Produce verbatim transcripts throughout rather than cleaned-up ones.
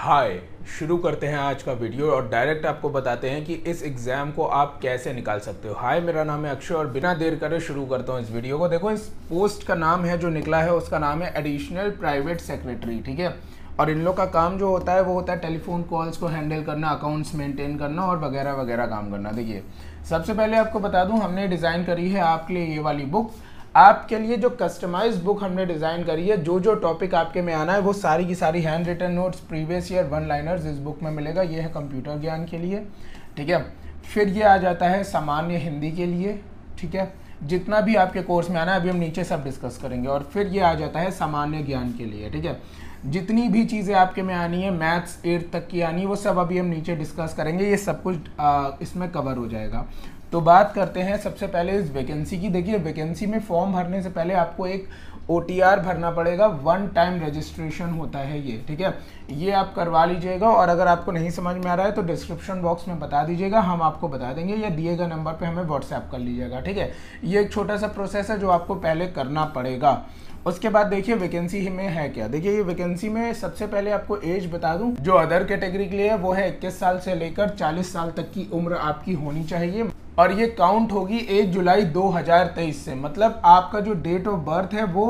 हाय, शुरू करते हैं आज का वीडियो और डायरेक्ट आपको बताते हैं कि इस एग्ज़ाम को आप कैसे निकाल सकते हो। हाय, मेरा नाम है अक्षय और बिना देर करे शुरू करता हूँ इस वीडियो को। देखो, इस पोस्ट का नाम है जो निकला है उसका नाम है एडिशनल प्राइवेट सेक्रेटरी, ठीक है। और इन लोग का काम जो होता है वो होता है टेलीफोन कॉल्स को हैंडल करना, अकाउंट्स मेंटेन करना और वगैरह वगैरह काम करना। देखिए, सबसे पहले आपको बता दूं, हमने डिज़ाइन करी है आपके लिए ये वाली बुक। आपके लिए जो कस्टमाइज्ड बुक हमने डिज़ाइन करी है, जो जो टॉपिक आपके में आना है वो सारी की सारी hand written notes, previous year one liners इस बुक में मिलेगा। ये है कंप्यूटर ज्ञान के लिए, ठीक है। फिर ये आ जाता है सामान्य हिंदी के लिए, ठीक है। जितना भी आपके कोर्स में आना है अभी हम नीचे सब डिस्कस करेंगे। और फिर ये आ जाता है सामान्य ज्ञान के लिए, ठीक है। जितनी भी चीज़ें आपके में आनी है, मैथ्स एट तक की आनी है, वो सब अभी हम नीचे डिस्कस करेंगे। ये सब कुछ आ, इसमें कवर हो जाएगा। तो बात करते हैं सबसे पहले इस वैकेंसी की। देखिए, वैकेंसी में फॉर्म भरने से पहले आपको एक ओ टी आर भरना पड़ेगा। वन टाइम रजिस्ट्रेशन होता है ये, ठीक है। ये आप करवा लीजिएगा और अगर आपको नहीं समझ में आ रहा है तो डिस्क्रिप्शन बॉक्स में बता दीजिएगा, हम आपको बता देंगे, या दिए गए नंबर पे हमें व्हाट्सएप कर लीजिएगा, ठीक है। ये एक छोटा सा प्रोसेस है जो आपको पहले करना पड़ेगा। उसके बाद देखिए वैकेंसी में है क्या। देखिए, ये वैकेंसी में सबसे पहले आपको एज बता दूं, जो अदर कैटेगरी के लिए है वो है इक्कीस साल से लेकर चालीस साल तक की उम्र आपकी होनी चाहिए। और ये काउंट होगी एक जुलाई दो हज़ार तेईस से। मतलब आपका जो डेट ऑफ बर्थ है वो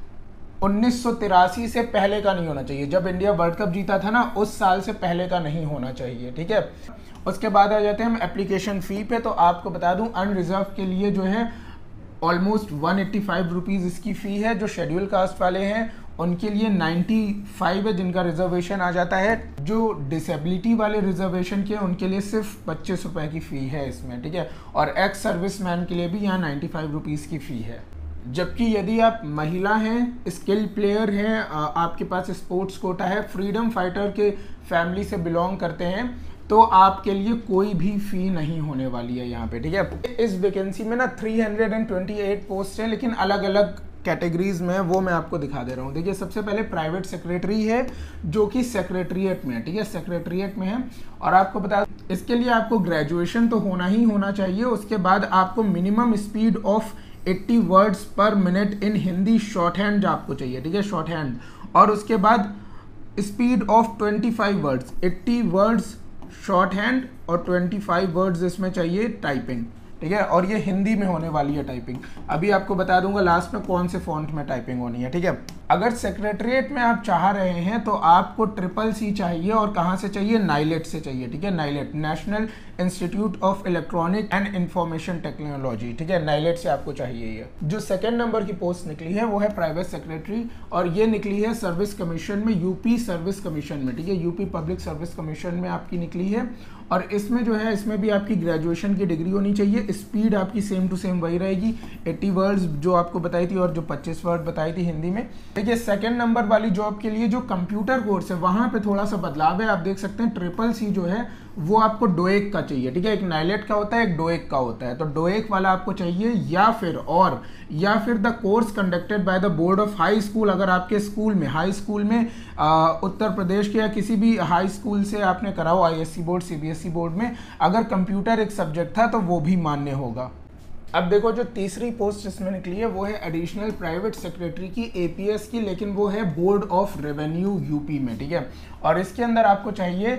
उन्नीस सौ तिरासी से पहले का नहीं होना चाहिए। जब इंडिया वर्ल्ड कप जीता था ना, उस साल से पहले का नहीं होना चाहिए, ठीक है। उसके बाद आ जाते हैं हम एप्लीकेशन फ़ी पे। तो आपको बता दूं, अनरिजर्व के लिए जो है almost one eighty five rupees इसकी फ़ी है। जो शेड्यूल कास्ट वाले हैं उनके लिए नाइन्टी फाइव है, जिनका रिजर्वेशन आ जाता है। जो डिसेबिलिटी वाले रिजर्वेशन के उनके लिए सिर्फ पच्चीस रुपये की फ़ी है इसमें, ठीक है। और एक्स सर्विसमैन के लिए भी यहाँ नाइन्टी फाइव रुपीज़ की फ़ी है। जबकि यदि आप महिला हैं, स्किल प्लेयर हैं, आपके पास स्पोर्ट्स कोटा है, फ्रीडम फाइटर के फैमिली से बिलोंग करते हैं, तो आपके लिए कोई भी फ़ी नहीं होने वाली है यहाँ पे, ठीक है। इस वैकेंसी में ना तीन सौ अट्ठाईस पोस्ट हैं, लेकिन अलग अलग कैटेगरीज में, वो मैं आपको दिखा दे रहा हूँ। देखिए, सबसे पहले प्राइवेट सेक्रेटरी है जो कि सेक्रेटरीट में है, ठीक है, सेक्रेटरीट में है। और आपको बता, इसके लिए आपको ग्रेजुएशन तो होना ही होना चाहिए। उसके बाद आपको मिनिमम स्पीड ऑफ अस्सी words per minute in Hindi shorthand आपको चाहिए, ठीक है, शॉर्ट हैंड। और उसके बाद स्पीड ऑफ पच्चीस वर्ड्स, अस्सी वर्ड्स शॉर्ट हैंड और पच्चीस वर्ड्स इसमें चाहिए टाइपिंग, ठीक है। और ये हिंदी में होने वाली है टाइपिंग। अभी आपको बता दूंगा लास्ट में कौन से फॉन्ट में टाइपिंग होनी है, ठीक है। अगर सेक्रेटरीट में आप चाह रहे हैं तो आपको ट्रिपल सी चाहिए। और कहाँ से चाहिए? नाइलेट से चाहिए, ठीक है। NIELIT, National Institute of Electronic and Information Technology, ठीक है। नाइलेट से आपको चाहिए ये। जो सेकेंड नंबर की पोस्ट निकली है वो है प्राइवेट सेक्रेटरी, और ये निकली है सर्विस कमीशन में, यूपी सर्विस कमीशन में, ठीक है। यूपी पब्लिक सर्विस कमीशन में आपकी निकली है। और इसमें जो है, इसमें भी आपकी ग्रेजुएशन की डिग्री होनी चाहिए। स्पीड आपकी सेम टू सेम वही रहेगी, अस्सी वर्ड्स जो आपको बताई थी और जो पच्चीस वर्ड बताई थी हिंदी में। देखिए, सेकंड नंबर वाली जॉब के लिए जो कंप्यूटर कोर्स है वहाँ पे थोड़ा सा बदलाव है। आप देख सकते हैं ट्रिपल सी जो है वो आपको डोएक का चाहिए, ठीक है। एक नाइलेट का होता है, एक डोएक का होता है। तो डोएक वाला आपको चाहिए, या फिर और या फिर the course conducted by the board of high school. अगर आपके स्कूल में, हाई स्कूल में आ, उत्तर प्रदेश के या किसी भी हाई स्कूल से आपने कराओ, I S C board, C B S E board में, अगर कंप्यूटर एक सब्जेक्ट था तो वो भी मान्य होगा। अब देखो, जो तीसरी पोस्ट इसमें निकली है वो है एडिशनल प्राइवेट सेक्रेटरी की, ए पी एस की, लेकिन वो है बोर्ड ऑफ रेवेन्यू यूपी में, ठीक है। और इसके अंदर आपको चाहिए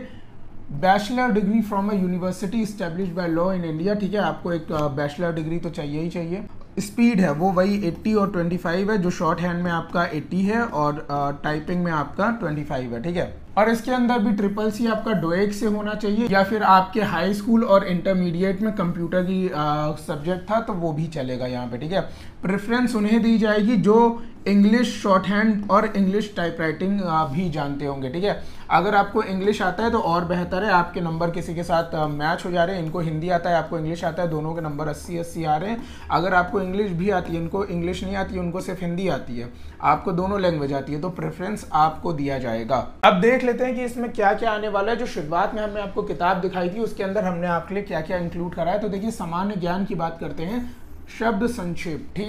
bachelor degree from a university established by law in India, ठीक है। आपको एक बैचलर डिग्री तो चाहिए ही चाहिए। स्पीड है वो वही अस्सी और पच्चीस है, जो शॉर्ट हैंड में आपका अस्सी है और टाइपिंग में आपका पच्चीस है, ठीक है। और इसके अंदर भी ट्रिपल सी आपका डोएक से होना चाहिए, या फिर आपके हाई स्कूल और इंटरमीडिएट में कंप्यूटर की सब्जेक्ट था तो वो भी चलेगा यहाँ पे, ठीक है। प्रेफरेंस उन्हें दी जाएगी जो इंग्लिश शॉर्ट हैंड और इंग्लिश टाइपराइटिंग भी जानते होंगे, ठीक है। अगर आपको इंग्लिश आता है तो और बेहतर है, आपके नंबर किसी के साथ मैच हो जा रहे हैं। इनको हिंदी आता है, आपको इंग्लिश आता है, दोनों के नंबर अस्सी अस्सी आ रहे हैं। अगर आपको इंग्लिश भी आती है, इनको इंग्लिश नहीं आती है, उनको सिर्फ हिंदी आती है, आपको दोनों लैंग्वेज आती है, तो प्रेफरेंस आपको दिया जाएगा। अब देख लेते हैं कि इसमें क्या क्या आने वाला है। जो शुरुआत में हमने आपको किताब दिखाई थी उसके अंदर हमने आपके लिए क्या क्या इंक्लूड करा है। तो देखिए, सामान्य ज्ञान की बात करते हैं, शब्द संक्षेप, ठीक है।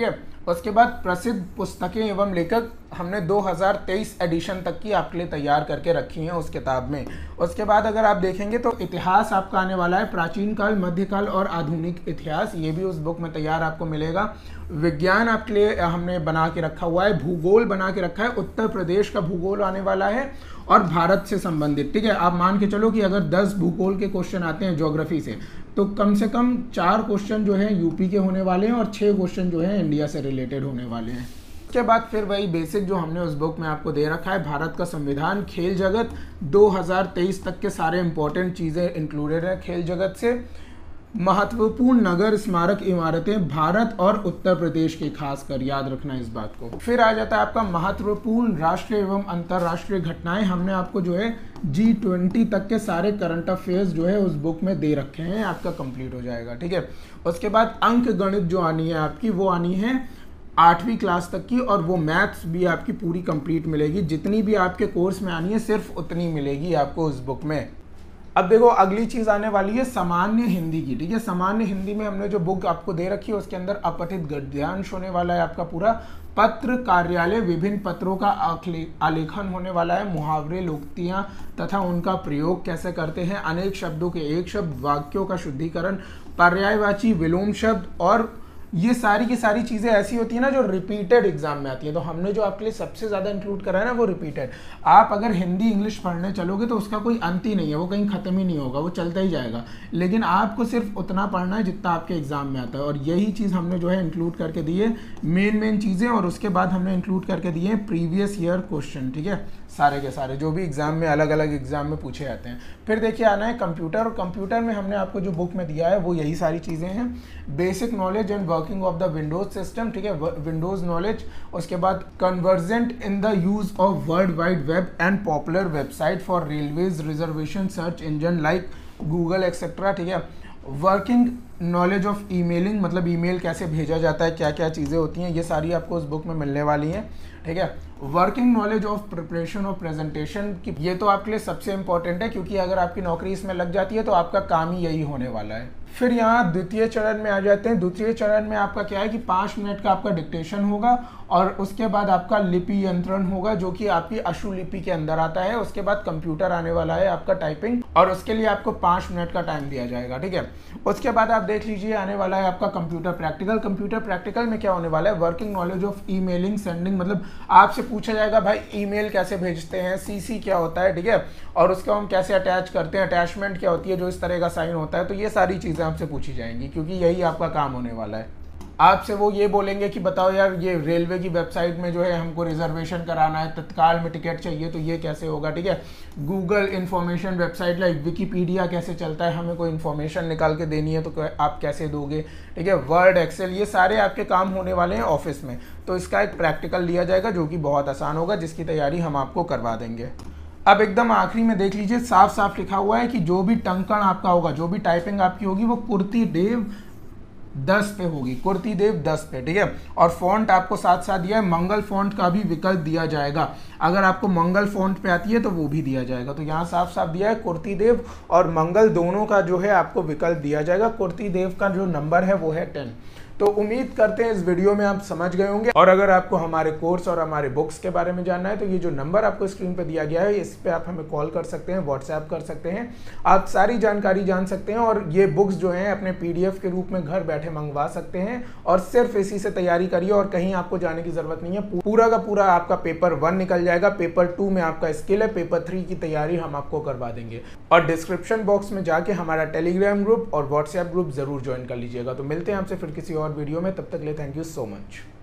उसके बाद प्रसिद्ध पुस्तकें एवं लेखक हमने दो हज़ार तेईस एडिशन तक की आपके लिए तैयार करके रखी हैं उस किताब में। उसके बाद अगर आप देखेंगे तो इतिहास आपका आने वाला है, प्राचीन काल, मध्यकाल और आधुनिक इतिहास, ये भी उस बुक में तैयार आपको मिलेगा। विज्ञान आपके लिए हमने बना के रखा हुआ है, भूगोल बना के रखा है, उत्तर प्रदेश का भूगोल आने वाला है और भारत से संबंधित, ठीक है। आप मान के चलो कि अगर दस भूगोल के क्वेश्चन आते हैं ज्योग्राफी से, तो कम से कम चार क्वेश्चन जो है यूपी के होने वाले हैं और छः क्वेश्चन जो है इंडिया से रिलेटेड होने वाले हैं। उसके बाद फिर वही बेसिक जो हमने उस बुक में आपको दे रखा है, भारत का संविधान, खेल जगत, दो हज़ार तेईस तक के सारे इंपॉर्टेंट चीज़ें इंक्लूडेड है खेल जगत से, महत्वपूर्ण नगर स्मारक इमारतें भारत और उत्तर प्रदेश के, खासकर याद रखना इस बात को। फिर आ जाता है आपका महत्वपूर्ण राष्ट्रीय एवं अंतर्राष्ट्रीय घटनाएं, हमने आपको जो है जी ट्वेंटी तक के सारे करंट अफेयर्स जो है उस बुक में दे रखे हैं, आपका कंप्लीट हो जाएगा, ठीक है। उसके बाद अंक गणित जो आनी है आपकी, वो आनी है आठवीं क्लास तक की, और वो मैथ्स भी आपकी पूरी कंप्लीट मिलेगी, जितनी भी आपके कोर्स में आनी है सिर्फ उतनी मिलेगी आपको उस बुक में। अब देखो अगली चीज आने वाली है सामान्य हिंदी की, ठीक है। सामान्य हिंदी में हमने जो बुक आपको दे रखी है उसके अंदर अपठित गद्यांश होने वाला है आपका पूरा, पत्र कार्यालय, विभिन्न पत्रों का आलेखन होने वाला है, मुहावरे, लोकोक्तियां तथा उनका प्रयोग कैसे करते हैं, अनेक शब्दों के एक शब्द, वाक्यों का शुद्धिकरण, पर्यायवाची विलोम शब्द, और ये सारी की सारी चीज़ें ऐसी होती है ना जो रिपीटेड एग्जाम में आती है। तो हमने जो आपके लिए सबसे ज़्यादा इंक्लूड करा है ना वो रिपीटेड। आप अगर हिंदी इंग्लिश पढ़ने चलोगे तो उसका कोई अंत ही नहीं है, वो कहीं ख़त्म ही नहीं होगा, वो चलता ही जाएगा। लेकिन आपको सिर्फ उतना पढ़ना है जितना आपके एग्जाम में आता है, और यही चीज़ हमने जो है इंक्लूड करके दी है, मेन मेन चीज़ें। और उसके बाद हमने इंक्लूड करके दिए हैं प्रीवियस ईयर क्वेश्चन, ठीक है, सारे के सारे जो भी एग्जाम में अलग अलग एग्जाम में पूछे जाते हैं। फिर देखिए आना है कंप्यूटर, और कंप्यूटर में हमने आपको जो बुक में दिया है वो यही सारी चीज़ें हैं, basic knowledge and working of the Windows system, ठीक है, विंडोज नॉलेज। उसके बाद convergent in the use of World Wide Web and popular website for railways, reservation, search engine like Google etcetera, ठीक है। वर्किंग नॉलेज ऑफ ईमेलिंग, मतलब email कैसे भेजा जाता है, क्या क्या चीज़ें होती हैं, ये सारी आपको उस बुक में मिलने वाली हैं, ठीक है। Working knowledge of preparation of presentation की, ये तो आपके लिए सबसे इंपॉर्टेंट है, क्योंकि अगर आपकी नौकरी इसमें लग जाती है तो आपका काम ही यही होने वाला है। फिर यहाँ द्वितीय चरण में आ जाते हैं। द्वितीय चरण में आपका क्या है कि पाँच मिनट का आपका डिक्टेशन होगा, और उसके बाद आपका लिपि यंत्रण होगा जो कि आपकी अशुलिपि के अंदर आता है। उसके बाद कंप्यूटर आने वाला है आपका टाइपिंग, और उसके लिए आपको पाँच मिनट का टाइम दिया जाएगा, ठीक है। उसके बाद आप देख लीजिए आने वाला है आपका कंप्यूटर प्रैक्टिकल। कंप्यूटर प्रैक्टिकल में क्या होने वाला है, working knowledge of emailing, sending, मतलब आपसे पूछा जाएगा भाई ईमेल कैसे भेजते हैं, सीसी क्या होता है, ठीक है, और उसको हम कैसे अटैच करते हैं, अटैचमेंट क्या होती है, जो इस तरह का साइन होता है। तो ये सारी चीज़ें आपसे पूछी जाएंगी, क्योंकि यही आपका काम होने वाला है। आपसे वो ये बोलेंगे कि बताओ यार ये रेलवे की वेबसाइट में जो है हमको रिजर्वेशन कराना है, तत्काल में टिकट चाहिए, तो ये कैसे होगा, ठीक है। Google information website like Wikipedia कैसे चलता है, हमें कोई इन्फॉर्मेशन निकाल के देनी है तो आप कैसे दोगे, ठीक है। वर्ड, एक्सेल, ये सारे आपके काम होने वाले हैं ऑफिस में। तो इसका एक प्रैक्टिकल लिया जाएगा जो कि बहुत आसान होगा, जिसकी तैयारी हम आपको करवा देंगे। अब एकदम आखिरी में देख लीजिए, साफ साफ लिखा हुआ है कि जो भी टंकण आपका होगा, जो भी टाइपिंग आपकी होगी, वो कुर्ती देव दस पे होगी, कुर्ती देव दस पे, ठीक है। और फॉन्ट आपको साथ साथ दिया है, मंगल फॉन्ट का भी विकल्प दिया जाएगा, अगर आपको मंगल फॉन्ट पे आती है तो वो भी दिया जाएगा। तो यहाँ साफ साफ दिया है कुर्ती देव और मंगल दोनों का जो है आपको विकल्प दिया जाएगा। कुर्ती देव का जो नंबर है वो है टेन। तो उम्मीद करते हैं इस वीडियो में आप समझ गए होंगे, और अगर आपको हमारे कोर्स और हमारे बुक्स के बारे में जानना है तो ये जो नंबर आपको स्क्रीन पे दिया गया है, इस पे आप हमें कॉल कर सकते हैं, व्हाट्सएप कर सकते हैं, आप सारी जानकारी जान सकते हैं। और ये बुक्स जो हैं अपने पीडीएफ के रूप में घर बैठे मंगवा सकते हैं, और सिर्फ इसी से तैयारी करिए और कहीं आपको जाने की जरूरत नहीं है। पूरा का पूरा आपका पेपर वन निकल जाएगा, पेपर टू में आपका स्किल है, पेपर थ्री की तैयारी हम आपको करवा देंगे। और डिस्क्रिप्शन बॉक्स में जाके हमारा टेलीग्राम ग्रुप और व्हाट्सएप ग्रुप जरूर ज्वाइन कर लीजिएगा। तो मिलते हैं आपसे फिर किसी और वीडियो में, तब तक के लिए थैंक यू सो मच।